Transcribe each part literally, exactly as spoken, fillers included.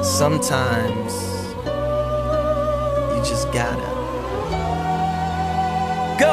Sometimes you just gotta go.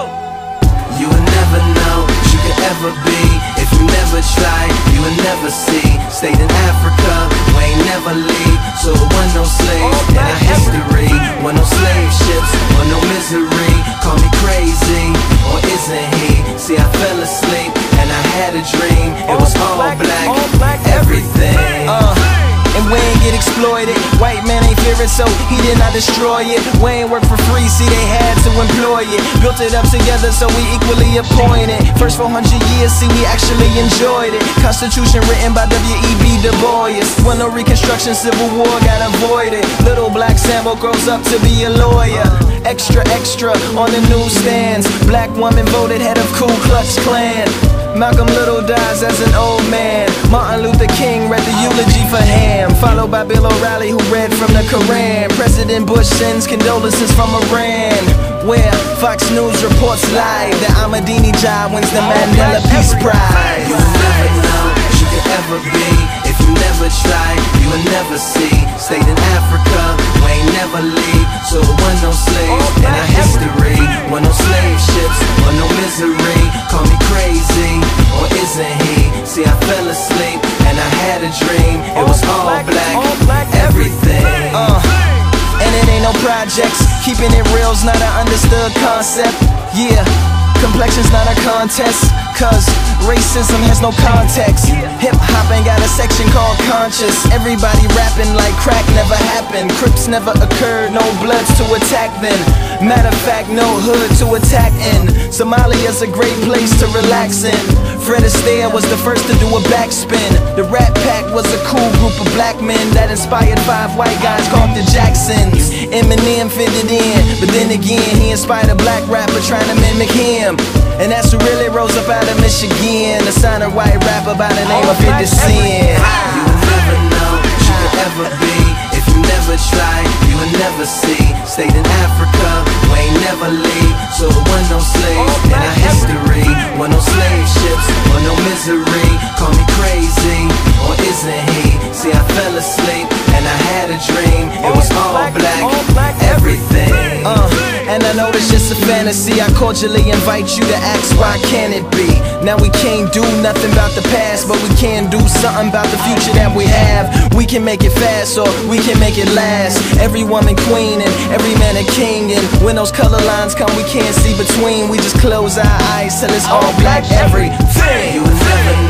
You will never know what you could ever be if you never try, you will never see. Stayed in Africa, we ain't never leave. So it wasn't no slaves in our history. Wasn't no slave ships, wasn't no misery. Call me crazy, or isn't he? See, I fell asleep and I had a dream. It was all black, everything. uh. And we ain't get exploited. White man ain't fear it, so he did not destroy it. We ain't work for free, see they had to employ it. Built it up together, so we equally appointed. First four hundred years, see we actually enjoyed it. Constitution written by W E B Du Bois. When no Reconstruction, Civil War got avoided. Little black Sambo grows up to be a lawyer. Extra, extra on the newsstands. Black woman voted head of Ku Klux Klan. Malcolm Little dies as an old man. Martin Luther King read the eulogy for Ham, followed by Bill O'Reilly who read from the Koran. President Bush sends condolences from Iran, where Fox News reports live that Ahmadinejad wins the Mandela Peace Prize. You will never know what you could ever be if you never try, you will never see. Stayed in Africa, we ain't never leave. So it wasn't no slaves in our history. Wasn't no slave ships, wasn't no misery. Call me crazy, or isn't he? See, I fell asleep and I had a dream. It was all black, everything. uh, And it ain't no projects. Keeping it real's not an understood concept. Yeah, complexion's not a contest, cause racism has no context. Hip-hop ain't got a section called conscious. Everybody rapping like crack never happened. Crips never occurred, no bloods to attack then. Matter of fact, no hood to attack in. Somalia's a great place to relax in. Fred Astaire was the first to do a backspin. The Rat Pack was a cool group of black men that inspired five white guys called the Jacksons. Eminem fitted in, but then again he inspired a black rapper trying to mimic him. And that's who really rose up out of Michigan, a signed white rapper by the name of fifty Cent. You will never know what you could ever be if you never try, you will never see. Stayed in Africa, we ain't never leave. So it wasn't no slaves in our history. Wasn't no slave ships, wasn't no misery. Call me crazy, or isn't he? See, I fell asleep and I had a dream. It was all black, everything. Uh, and I know it's just a fantasy. I cordially invite you to ask, why can't it be? Now we can't do nothing about the past, but we can do something about the future that we have. We can make it fast, or we can make it last. Every woman queen and every man a king. And when those color lines come, we can't see between. We just close our eyes till it's all black, everything. You will never know